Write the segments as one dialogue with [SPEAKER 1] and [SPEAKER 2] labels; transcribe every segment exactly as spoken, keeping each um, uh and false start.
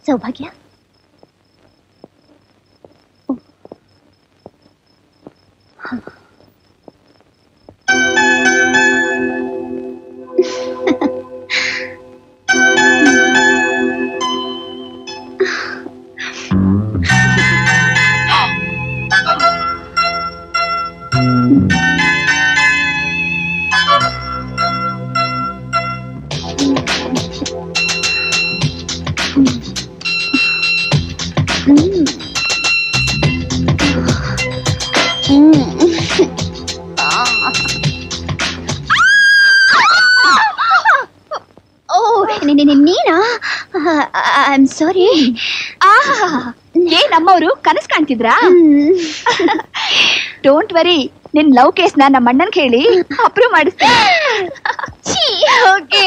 [SPEAKER 1] ಸೌಭಾಗ್ಯ.
[SPEAKER 2] ನೀನಾ? I am sorry.
[SPEAKER 1] ಏನ್ ನಮ್ಮವರು ಕನಸು ಕಾಣ್ತಿದ್ರಾ? ಡೋಂಟ್ ವರಿ, ನಿನ್ ಲವ್ ಕೇಸ್ ನ ನಮ್ಮ ಅಣ್ಣನ್ ಹೇಳಿ ಅಪ್ರೂವ್ ಮಾಡಿಸ್ತೀನಿ.
[SPEAKER 2] ಓಕೆ.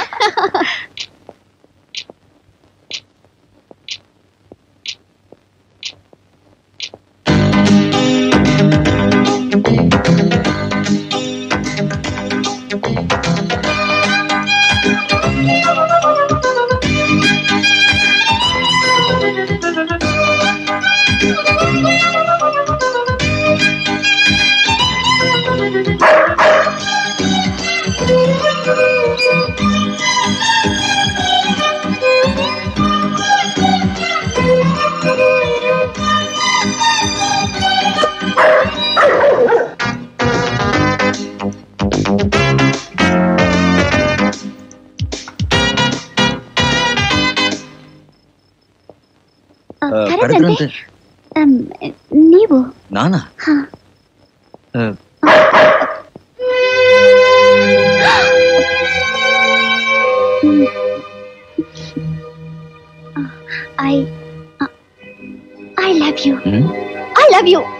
[SPEAKER 2] ನೀವು?
[SPEAKER 3] ನಾನಾ?
[SPEAKER 2] I I love you. I love you.